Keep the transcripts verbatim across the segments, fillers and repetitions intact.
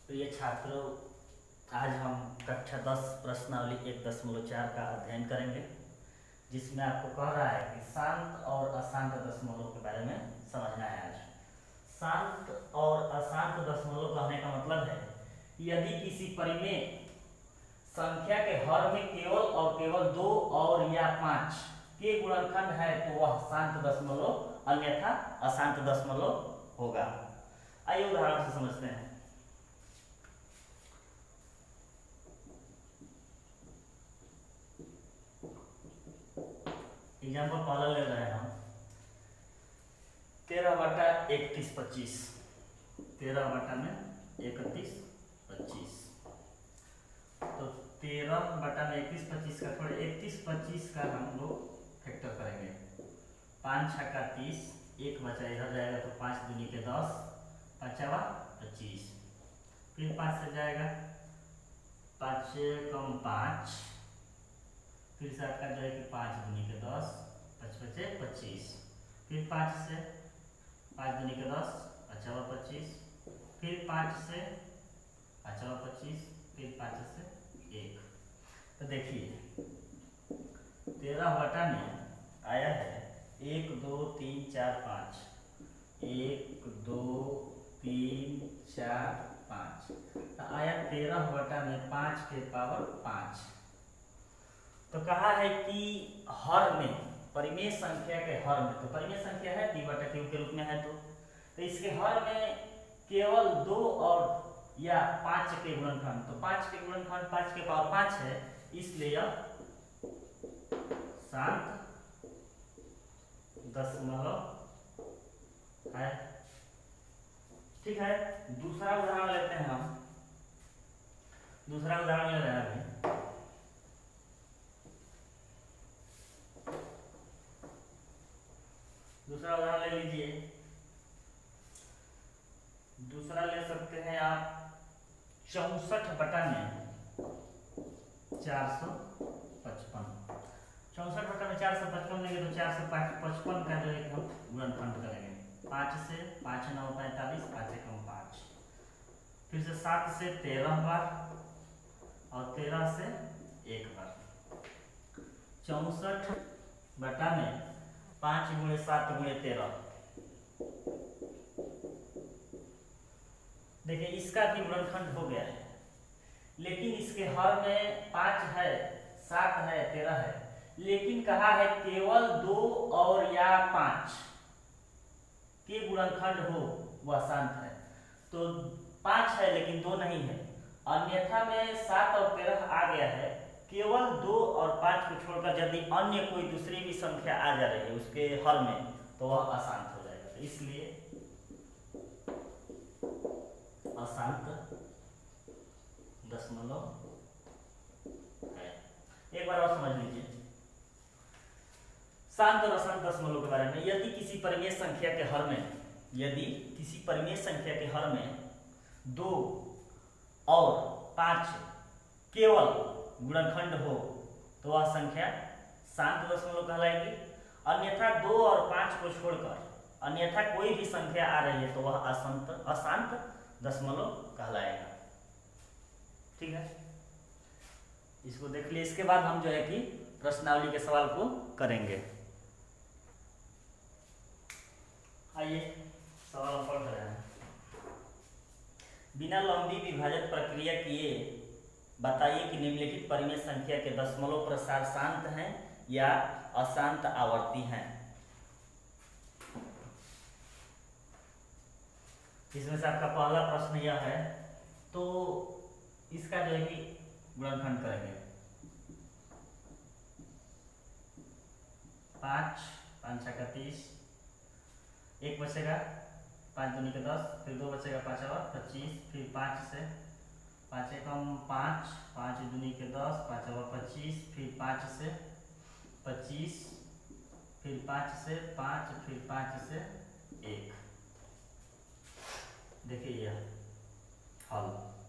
प्रिय छात्रों, आज हम कक्षा दस प्रश्नावली एक दशमलव चार का अध्ययन करेंगे, जिसमें आपको कह रहा है कि शांत और अशांत दशमलव के बारे में समझना है। आज शांत और अशांत दशमलव कहने का मतलब है यदि किसी परिमेय संख्या के हर में केवल और केवल दो और या पांच के गुणनखंड है तो वह शांत दशमलव, अन्यथा अशांत दशमलव होगा। आइए उदाहरण से समझते हैं। एग्जाम्पल पहला ले रहे हैं हम तेरह बटा इकतीस पच्चीस तेरह बटा में इकतीस पच्चीस तो तेरह बटा में इकतीस पच्चीस का थोड़े इकतीस पच्चीस का हम लोग फैक्टर करेंगे। पाँच छक्का तीस, एक बचा इधर जाएगा तो पाँच दूनी के दस, पाँचवा पच्चीस, फिर पाँच से जाएगा पाँच कम पाँच, फिर से आपका जो है कि पाँच दूनी के दस, पाँच पचे पच्चीस, फिर पाँच से पाँच दूनी के दस, पाँचवा पच्चीस, फिर पाँच से पाँचवा पच्चीस, फिर पाँच से एक। तो देखिए तेरह बटा में आया है एक दो तीन चार पाँच, एक दो तीन चार पाँच, तो आया तेरह बटा में पाँच के पावर पाँच। तो कहा है कि हर में परिमेय संख्या के हर में, तो परिमेय संख्या है डी बटा क्यू के रूप में है, तो, तो इसके हर में केवल दो और या पांच के गुणनखंड, तो पांच के गुणनखंड पांच के पावर पांच है, इसलिए यह शांत दशमलव है। ठीक है, दूसरा उदाहरण लेते हैं हम। दूसरा उदाहरण ले रहे हैं अभी। दूसरा उदाहरण ले लीजिए। दूसरा ले सकते हैं आप चौसठ बटा में चार सौ पचपन। चौसठ बटा में चार सौ पचपन लेंगे तो चार सौ पचपन का जो है हम गुणनखंड करेंगे। पाँच से पाँच नौ पैंतालीस, पाँच एकम पाँच, फिर से सात से तेरह बार और तेरह से एक बार। चौसठ बटा में पाँच गुणे सात गुणे तेरह, देखिए इसका भी गुणनखंड हो गया है, लेकिन इसके हर में पाँच है, सात है, तेरह है, लेकिन कहा है केवल दो और या पाँच के गुणनखंड हो वह शांत है। तो पाँच है लेकिन दो नहीं है, अन्यथा में सात और तेरह आ गया है, केवल दो और पाँच को छोड़कर यदि अन्य कोई दूसरी भी संख्या आ जा रही है उसके हर में तो वह अशांत हो जाएगा। तो इसलिए अशांत दशमलव है। एक बार और समझ लीजिए शांत और अशांत दशमलव के बारे में। यदि किसी परिमेय संख्या के हर में यदि किसी परिमेय संख्या के हर में दो और पांच केवल गुणनखंड हो तो वह संख्या शांत दशमलव कहलाएगी। अन्यथा दो और पांच को छोड़कर अन्यथा कोई भी संख्या आ रही है तो वह अशांत अशांत दशमलव कहलाएगा। ठीक है, इसको देख लिए। इसके बाद हम जो है कि प्रश्नावली के सवाल को करेंगे। आइए सवाल हम पढ़ रहे हैं। बिना लंबी विभाजन प्रक्रिया किए बताइए कि निम्नलिखित परिमेय संख्या के दशमलव प्रसार शांत हैं या अशांत आवर्ती हैं। इसमें से आपका पहला प्रश्न यह है, तो इसका जो है कि गुणनखंड करेंगे। पाँच पाँच छक्का तीस, एक बचेगा पाँच दूनी के दस, फिर दो बचेगा पाँचवा पच्चीस, फिर पाँच से पाँच एकम पाँच, पाँच दूनी के दस, पाँचवा पच्चीस, फिर पाँच से पच्चीस, फिर पाँच से पाँच, फिर पाँच से एक। देखिए यह हल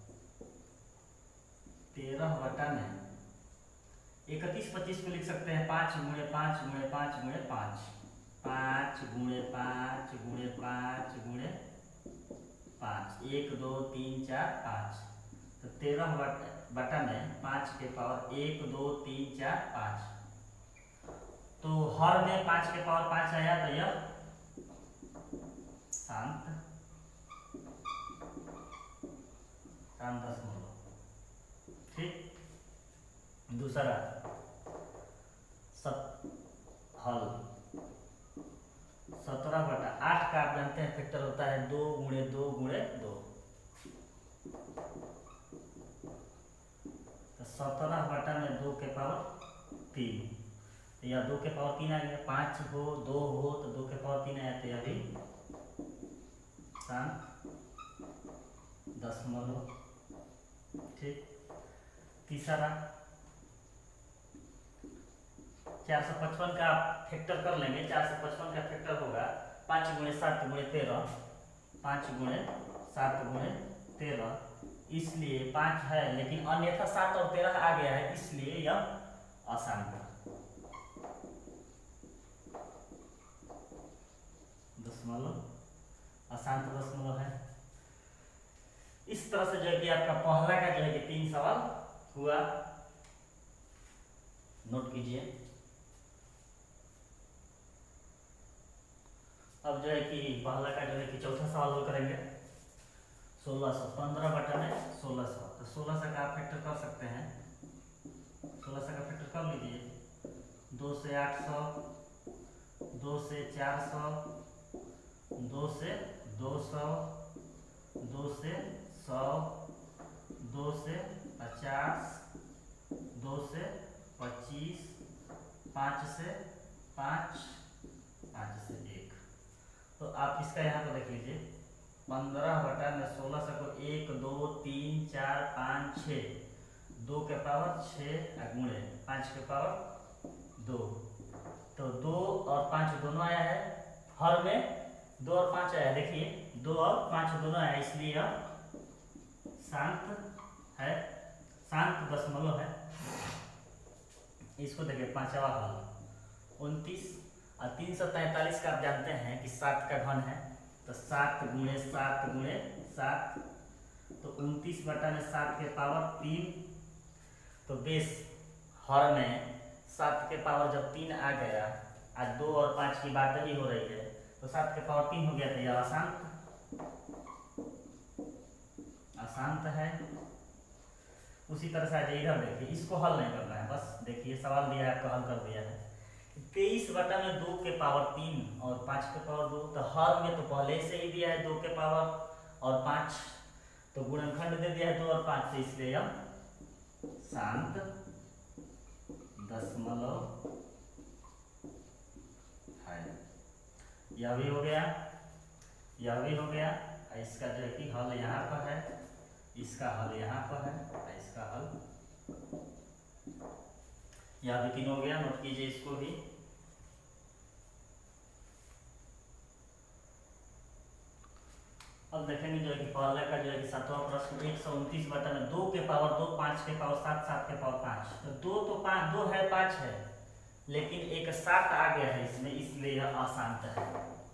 तेरह बटा में इकतीस पच्चीस को लिख सकते हैं पाँच गुणे पाँच गुणे पाँच गुणे पाँच, पाँच गुणे पाँच गुणे पाँच गुणे पाँच, पाँच, एक दो तीन चार पाँच, तो तेरह बटा में पाँच के पावर एक दो तीन चार पाँच, तो हर में पाँच के पावर पाँच आया, तो यह शांत शांत दशमलव। ठीक, दूसरा सत हल सत्रह बटा आठ का आप जानते हैं फैक्टर होता है दो गुणे दो गुणे दो, तो सत्रह बटा में दो के पावर तीन, तो यह दो के पावर तीन आ गया, पाँच हो दो हो तो दो के पावर तीन आया, तो यह भी शांत दशमलव। ठीक, तीसरा चार सौ पचपन का आप फैक्टर कर लेंगे, चार सौ पचपन का फैक्टर होगा पाँच गुणे सात गुणे तेरह, पाँच गुणे सात गुणे तेरह, इसलिए पाँच है लेकिन अन्यथा सात और तेरह आ गया है, इसलिए यह अशांत दशमलव, अशांत दशमलव है। इस तरह से जो है कि आपका पहला का जो है कि तीन सवाल हुआ, नोट कीजिए। अब जो है कि पहला का जो है कि चौथा सवाल हल करेंगे, सोलह सौ पंद्रह बटा में सोलह सौ, तो सोलह सौ का आप फैक्टर कर सकते हैं, सोलह सौ का फैक्टर कर लीजिए, दो से आठ सौ, दो से चार सौ, दो से दो सौ, दो से सौ, दो से पचास, दो से पच्चीस, पाँच से पाँच, पाँच से एक। तो आप इसका यहाँ पर देख लीजिए, पंद्रह बटा में सोलह सौ को एक दो तीन चार पाँच छः, दो के पावर छः गुणे पाँच के पावर दो, तो दो और पाँच दोनों आया है, हर में दो और पाँच आया है, देखिए दो और पाँच दोनों आया, इसलिए यह शांत है, शांत दशमलव है। इसको देखिए पांचवा हल उनतीस और तीन सौ तैंतालीस का आप जानते हैं कि सात का घन है, तो सात गुणे सात गुणे सात, तो उनतीस बटा में सात के पावर तीन, तो बेस हर में सात के पावर जब तीन आ गया, आज दो और पाँच की बात ही हो रही है, तो सात के पावर तीन हो गया, तो यह अशांत अशांत है। उसी तरह से आ जाइए इधर, देखिए इसको हल नहीं करना है, बस देखिए सवाल दिया है आपका हल कर दिया है, तेईस बटा में दो के पावर तीन और पाँच के पावर दो, तो हर में तो पहले से ही दिया है दो के पावर और पाँच, तो गुणनखंड दे दिया है दो और पाँच, से इसलिए यह शांत दशमलव है। यह भी हो गया, यह भी हो गया, इसका जो है कि हल यहाँ पर है, इसका हल यहाँ पर है, इसका हल यह भी तीन हो गया, नोट कीजिए इसको भी। अब देखेंगे जो है कि पहले का जो है कि सातवां प्रश्न, एक सौ उनतीस बटा में दो के पावर दो, पाँच के पावर सात, सात के पावर पाँच, तो दो तो पाँच, दो है पाँच है, लेकिन एक सात आ गया है इसमें, इसलिए यह अशांत है,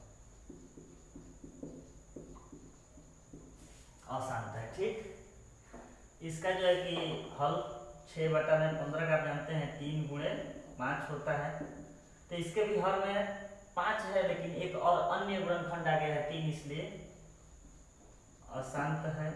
अशांत है। ठीक, इसका जो है कि हल छः बटा में पंद्रह का आप जानते हैं तीन गुणे पाँच होता है, तो इसके भी हर में पाँच है, लेकिन एक और अन्य गुणनखंड आ गया है तीन, इसलिए अशांत है।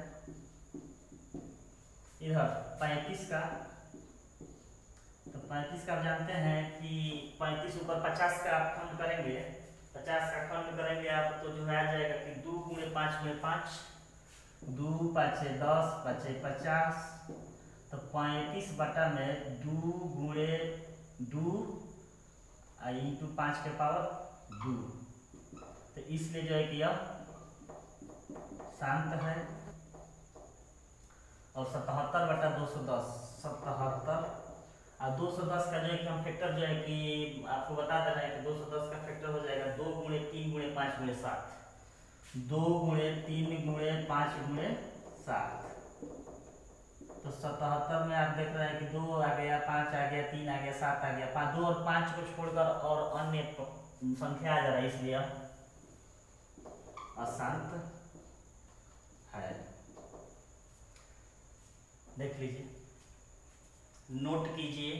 इधर पैंतीस का, तो पैंतीस का आप जानते हैं कि पैंतीस ऊपर पचास का आप खंड करेंगे, पचास का खंड करेंगे आप, तो जो है आ जाएगा कि दो गुणे पाँच गुणे पाँच, दो पाँच दस, पाँच पचास, तो पैंतीस बटा में दो गुणे दो इंटू पाँच के पावर दो, तो इसलिए जो है कि यह शांत है। और सतहत्तर बटा दो सौ दस, सतहत्तर और दो सौ दस का जो है कि हम फैक्टर जो है कि आपको बता दे रहे हैं कि दो सौ दस का फैक्टर हो जाएगा दो गुणे तीन गुणे पाँच गुणे सात, दो गुणे तीन गुणे पाँच गुणे सात, तो सतहत्तर में आप देख रहे हैं कि दो आ गया, पाँच आ गया, तीन आ गया, सात आ गया, पाँच, दो और पाँच को छोड़कर और अन्य संख्या आ जा रहा है, इसलिए अशांत है। देख लीजिए, नोट कीजिए।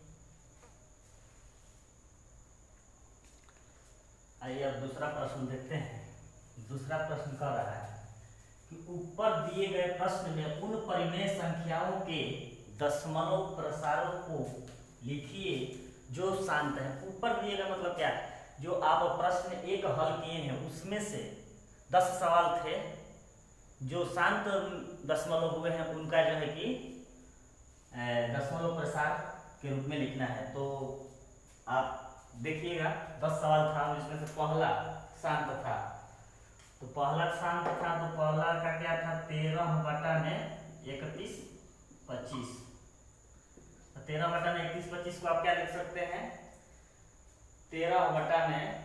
आइए अब दूसरा प्रश्न देखते हैं। दूसरा प्रश्न कह रहा है कि ऊपर दिए गए प्रश्न में उन परिमेय संख्याओं के दशमलव प्रसारों को लिखिए जो शांत है। ऊपर दिए गए मतलब क्या है, जो आप प्रश्न एक हल किए हैं उसमें से दस सवाल थे जो शांत दशमलव हुए हैं, उनका जो है कि दशमलव प्रसार के रूप में लिखना है। तो आप देखिएगा, दस सवाल था जिसमें से पहला शांत था। तो पहला शांत था तो पहला का क्या था, तेरह बटा में इकतीस पच्चीस। तेरह बटा में इकतीस पच्चीस को आप क्या लिख सकते हैं, तेरह बटा में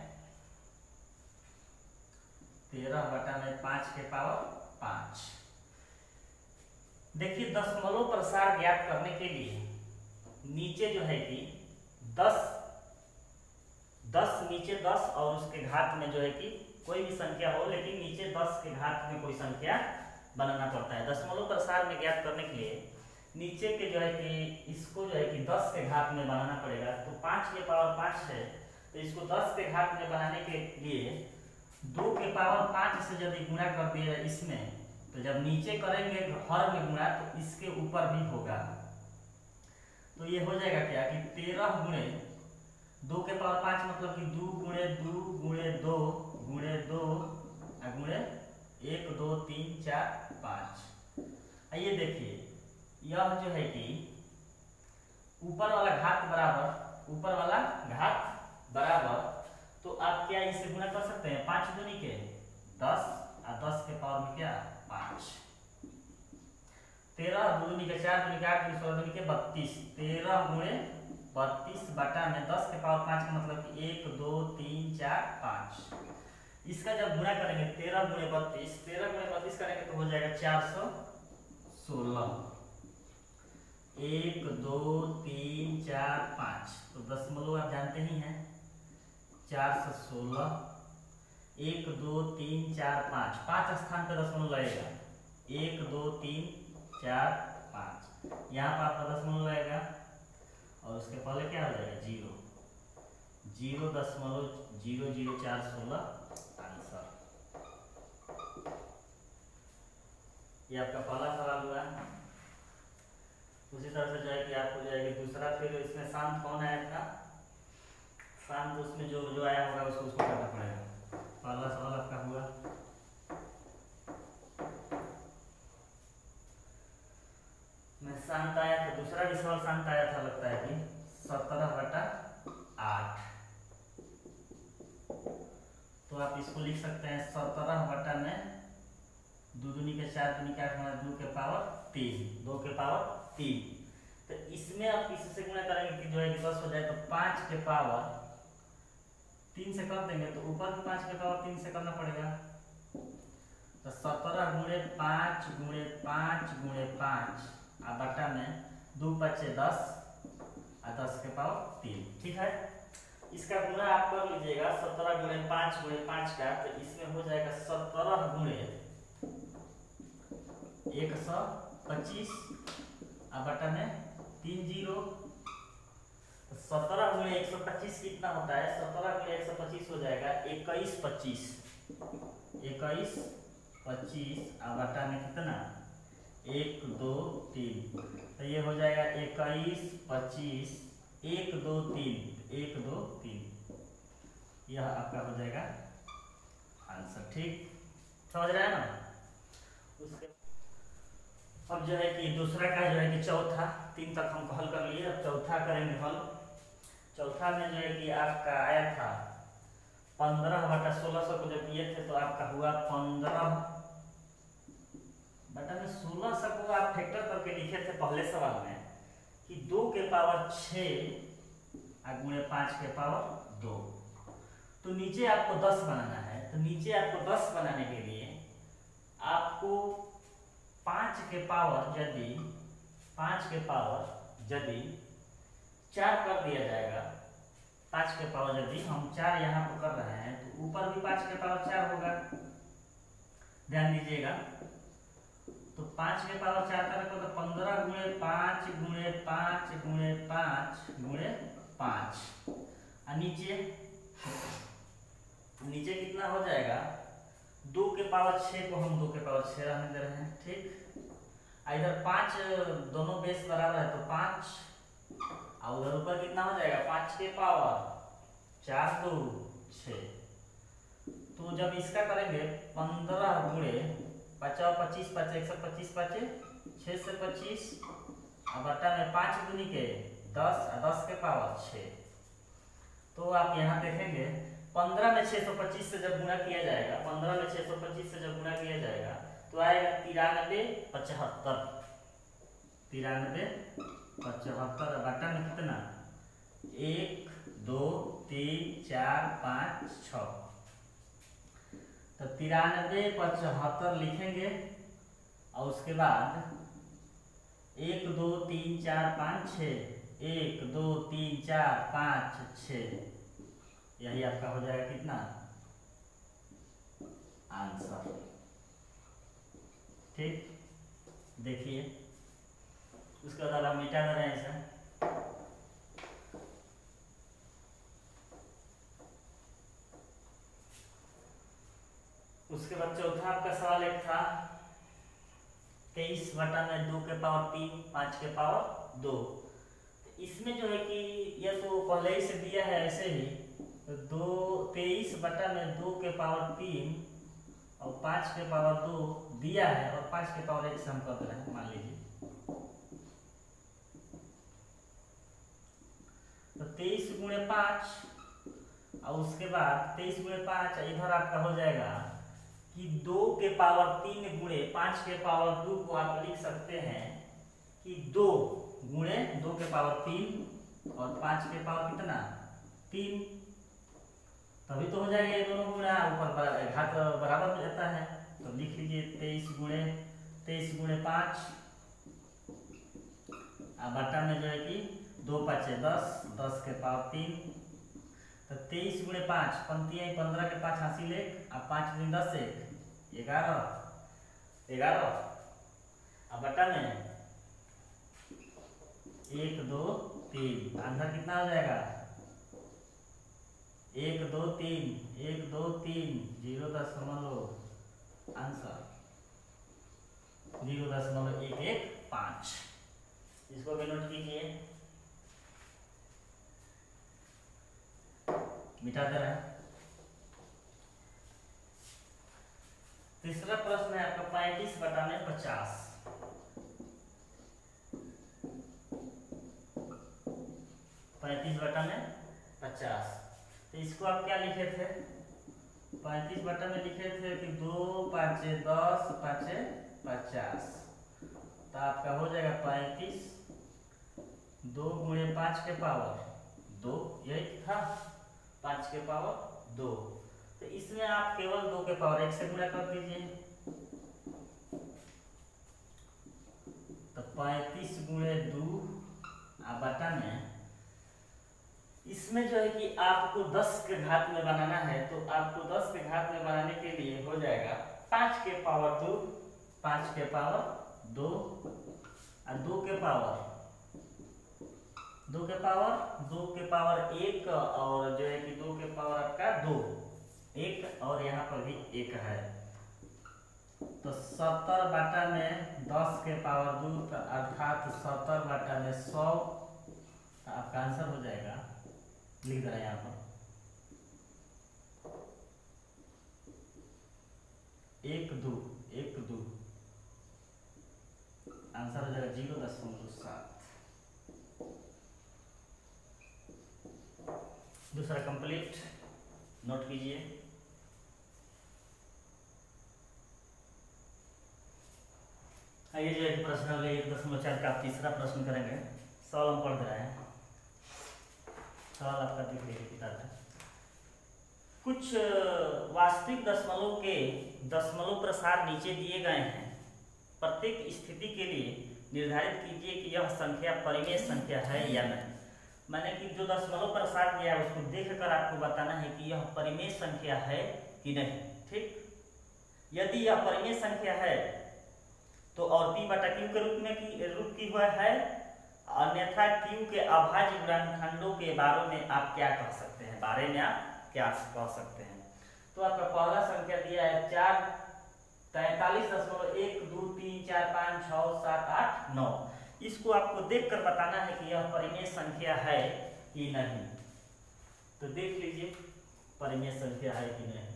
तेरह बटा में पांच के पावर पांच। देखिए, दशमलव प्रसार ज्ञात करने के लिए नीचे जो है कि दस दस नीचे दस और उसके घात में जो है कि कोई भी संख्या हो, लेकिन नीचे दस के घात में कोई संख्या बनाना पड़ता है। दशमलव प्रसार में ज्ञात करने के लिए नीचे के जो है कि इसको जो है कि दस के घात में बनाना पड़ेगा। तो पांच के पावर पांच है, तो इसको दस के घात में बनाने के लिए दो के पावर पांच से यदि गुणा कर दिया इसमें, तो जब नीचे करेंगे हर में गुणा तो इसके ऊपर भी होगा। तो ये हो जाएगा क्या कि तेरह गुणे दो के पावर पांच मतलब कि दो गुणे दो गुणे दो गुणे दो गुणे एक दो तीन चार पाँच। आइए देखिए, यह जो है कि ऊपर वाला घात बराबर ऊपर वाला घात बराबर, तो आप क्या इसे गुणा कर सकते हैं, पांच दूनी के दस और दस के पावर में क्या पांच। तेरह दूनी के चार दूनी के आठ दूनी सोलह दूनी के बत्तीस। तेरह गुणे बत्तीस बटा में दस के पावर पांच का मतलब कि एक दो तीन चार पांच। इसका जब गुणा करेंगे तेरह गुणे बत्तीस तेरह गुणे बत्तीस करेंगे तो हो जाएगा चार सौ सोलह। एक दो तीन चार पाँच, तो दशमलव आप जानते ही हैं, चार सौ सोलह। एक दो तीन चार पाँच, पाँच स्थान पर दशमलव लगेगा, एक दो तीन चार पाँच, यहाँ पर आपका दशमलव लगेगा और उसके पहले क्या हो जाएगा जीरो, जीरो दशमलव जीरो जीरो चार सोलह आंसर। ये आपका पहला सवाल हुआ। उसी तरह से जो है कि आपको जो है कि दूसरा, फिर इसमें शांत कौन आया था, शांत उसमें जो जो आया होगा उसको उसको करना पड़ेगा। पहला सवाल आपका हुआ में शांत आया, तो दूसरा भी सवाल शांत आया था, लगता है कि सत्रह बटा आठ। तो आप इसको लिख सकते हैं सत्रह बटा में दो दूनी के चार दूनी के आठ में दो के पावर तीन, दो के पावर तीन। तो इसमें आप किसी से गुणा करेंगे कि जो है कि दस हो जाए, तो पाँच के पावर तीन से कर देंगे तो ऊपर भी पाँच के पावर तीन से करना पड़ेगा। तो सत्रह गुणे पाँच गुणे पाँच गुणे पाँच और बटा में दो पच्चे दस और दस के पावर तीन। ठीक है, इसका गुणा आप कर लीजिएगा, सत्रह गुणे पाँच गुणे पाँच का, तो इसमें हो जाएगा सत्रह गुणे एक सौ पच्चीस और बटा में तीन जीरो। तो सत्रह गुणे एक सौ पच्चीस कितना होता है, सत्रह गुणे एक सौ पच्चीस हो जाएगा इक्कीस पच्चीस, इक्कीस पच्चीस और बटा में कितना एक दो तीन। तो ये हो जाएगा इक्कीस पच्चीस एक दो तीन, एक दो तीन, यह आपका हो जाएगा आंसर। ठीक, समझ रहे हैं ना। उसके अब जो है कि दूसरा का जो है कि चौथा, तीन तक हमको हल कर लिए, अब चौथा करेंगे हल। चौथा में जो है कि आपका आया था पंद्रह बटा सोलह सौ को जब किए थे तो आपका हुआ पंद्रह बटा में सोलह सौ को आप फैक्टर करके लिखे थे पहले सवाल में कि दो के पावर छः गुणे पाँच के पावर दो। तो नीचे आपको दस बनाना है, तो नीचे आपको दस बनाने के लिए आपको पाँच के पावर यदि पाँच के पावर यदि चार कर दिया जाएगा, पाँच के पावर यदि हम चार यहाँ पर कर रहे हैं तो ऊपर भी पाँच के पावर चार होगा, ध्यान दीजिएगा। तो पाँच के पावर चार का रखो तो पंद्रह गुणे पाँच गुणे पाँच गुणे पाँच गुणे पाँच और नीचे नीचे कितना हो जाएगा, दो के पावर छः को हम दो के पावर छः रहने दे रहे हैं, ठीक। इधर पाँच दोनों बेस बराबर है तो पाँच और उधर ऊपर कितना हो जाएगा, पाँच के पावर चार दो छः। तो जब इसका करेंगे पंद्रह गुणे पचास पच्चीस पचास एक सौ पच्चीस पचे छः से पच्चीस और बटा में पाँच दूनी के दस और दस के पावर छः। तो आप यहाँ देखेंगे पंद्रह में छः सौ पच्चीस से जब गुणा किया जाएगा, पंद्रह में छः सौ पच्चीस से जब गुणा किया जाएगा तो आएगा तिरानबे पचहत्तर, तिरानबे पचहत्तर बटा में कितना, एक दो तीन चार पाँच छः। तो तिरानबे पचहत्तर लिखेंगे और उसके बाद एक दो तीन चार पाँच छः, एक दो तीन चार पाँच छः, यही आपका हो जाएगा कितना आंसर, ठीक। देखिए उसके बाद आप मिटा दे रहे हैं इसे। उसके बाद चौथा आपका सवाल एक था तेईस बटा में दो के पावर तीन पाँच के पावर दो। इसमें जो है कि यह तो पहले ही से दिया है ऐसे ही, तो दो तेईस बटा में दो के पावर तीन और पाँच के पावर दो दिया है और पाँच के पावर एक से हम कर रहे हैं, मान लीजिए। तो तेईस गुणे पाँच और उसके बाद तेईस गुणे पाँच इधर आपका हो जाएगा कि दो के पावर तीन गुणे पाँच के पावर दो को आप लिख सकते हैं कि दो गुणे दो के पावर तीन और पाँच के पावर कितना तीन, तभी तो हो जाएगा ये दोनों गुणा, ऊपर घात बराबर हो जाता है। तो लिख लीजिए तेईस गुणे तेईस गुणे पाँच और बटा में जो है कि दो पाँचे दस, दस के पावर तीन। तो तेईस गुणे पाँच पंक्तियाँ पंद्रह के पाँच हासिल एक और पाँच दिन दस एक ग्यारह ग्यारह और बटा में एक दो तीन, आंसर कितना हो जाएगा एक दो तीन एक दो तीन जीरो दशमलव आंसर जीरो दशमलव एक एक पाँच। इसको भी नोट कीजिए, मिटा दे रहे हैं। तीसरा प्रश्न है आपका पैंतीस बटा में पचास। पैंतीस बटा में पचास, तो इसको आप क्या लिखे थे, पैंतीस बटा में लिखे थे कि दो पाँचे दस पाँचे पचास। तो आपका हो जाएगा पैंतीस दो गुणे पाँच के पावर दो, यही था पाँच के पावर दो। तो इसमें आप केवल दो के पावर एक से गुणा कर दीजिए। तो पैंतीस गुणे दो बटा में इसमें जो है कि आपको दस के घात में बनाना है, तो आपको दस के घात में बनाने के लिए हो जाएगा पाँच के पावर दो, पाँच के पावर दो और दो के पावर दो के पावर दो के पावर एक और जो है कि दो के पावर आपका दो एक और यहाँ पर भी एक है। तो सत्तर बटा में दस के पावर दो अर्थात सत्तर बटा में सौ, तो आपका आंसर हो जाएगा, लिख दे रहे हैं यहाँ पर एक दो एक दो, आंसर हो जाएगा जीरो दशमलव सात। दूसरा कंप्लीट नोट कीजिए। आइए जो एक प्रश्न अगले एक दशमलव चार का आप तीसरा प्रश्न करेंगे। सवाल हम पढ़ रहे हैं, सवाल आपका दिख लीजिए किताब में। कुछ वास्तविक दशमलव के दशमलव प्रसार नीचे दिए गए हैं। प्रत्येक स्थिति के लिए निर्धारित कीजिए कि यह संख्या परिमेय संख्या है या नहीं। मैंने कि जो दशमलव प्रसार दिया है उसको देखकर आपको बताना है कि यह परिमेय संख्या है कि नहीं, ठीक। यदि यह परिमेय संख्या है तो और पी बटा क्यू के रूप में की रूप की हुआ है, अन्यथा क्यू के अभाज्य गुणनखंडों के बारे में आप क्या कह सकते हैं, बारे में आप क्या कह सकते हैं। तो आपका पहला संख्या दिया है चार तैतालीस दशमलव एक दो तीन चार पाँच छः सात आठ नौ। इसको आपको देखकर बताना है कि यह परिमेय संख्या है कि नहीं। तो देख लीजिए परिमेय संख्या है कि नहीं।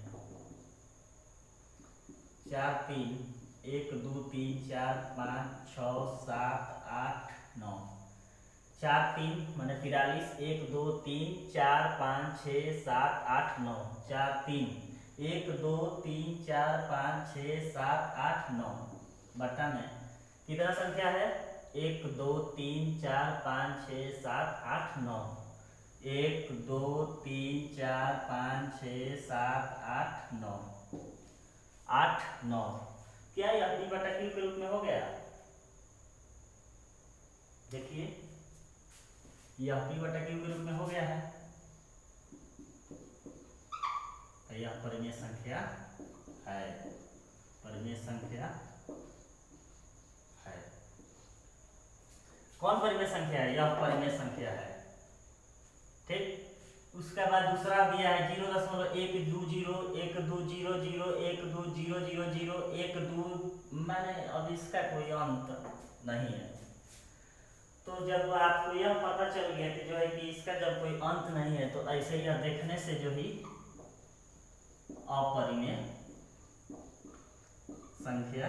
चार तीन एक दो तीन चार पाँच छः सात आठ नौ, चार तीन माने तिरालीस, एक दो तीन चार पाँच छः सात आठ नौ, चार तीन एक दो तीन चार पाँच छः सात आठ नौ बटा में कितना संख्या है, एक दो तीन चार पाँच छः सात आठ नौ, एक दो तीन चार पाँच छः सात आठ नौ, आठ नौ। क्या यह पी बटा क्यू के रूप में हो गया? देखिए यह पी बटा क्यू के रूप में हो गया है, तो यह परिमेय संख्या है, परिमेय संख्या है। कौन परिमेय संख्या है? यह परिमेय संख्या है। ठीक, उसके बाद दूसरा दिया है जीरो दशमलव एक दो जीरो एक दो जीरो जीरो एक दो जीरो जीरो जीरो एक दो, मैंने अब इसका कोई अंत नहीं है। तो जब आपको यह पता चल गया कि जो है कि इसका जब कोई अंत नहीं है, तो ऐसे यह देखने से जो ही अपरिमेय संख्या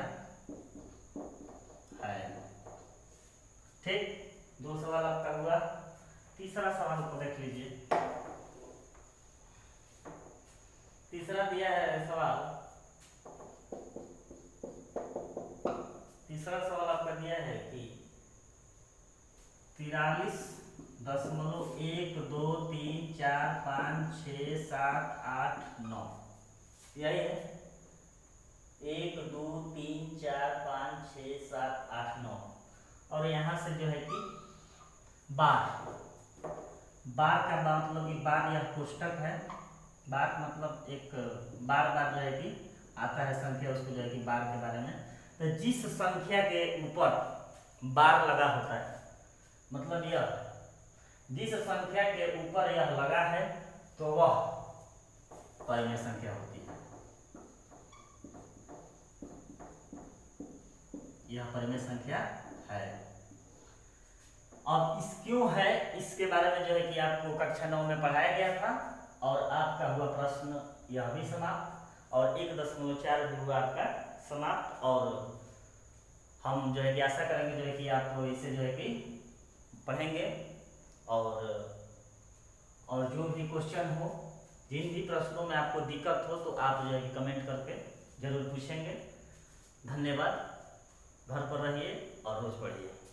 है। ठीक, दो सवाल आपका हुआ। तीसरा सवाल को देख लीजिए। तीसरा दिया है सवाल, तीसरा सवाल आपका दिया है कि तिरालीस दशमलव एक दो तीन चार पाँच छः सात आठ नौ, यही है, एक दो तीन चार पाँच छः सात आठ नौ। और यहाँ से जो है कि बार, बार का मतलब कि बार यह कोष्टक है, बार मतलब एक बार बार जो है कि आता है संख्या, उसको जो है कि बार के बारे में। तो जिस संख्या के ऊपर बार लगा होता है, मतलब यह जिस संख्या के ऊपर यह लगा है तो वह परिमेय संख्या होती है। यह परिमेय संख्या है। अब इस क्यों है, इसके बारे में जो है कि आपको कक्षा नौ में पढ़ाया गया था, और आपका हुआ प्रश्न यह भी समाप्त, और एक दशमलव चार भी हुआ आपका समाप्त। और हम जो है कि आशा करेंगे जो है कि आप इसे जो है कि पढ़ेंगे, और और जो भी क्वेश्चन हो, जिन भी प्रश्नों में आपको दिक्कत हो, तो आप जो है कि कमेंट करके जरूर पूछेंगे। धन्यवाद। घर पर रहिए और रोज पढ़िए।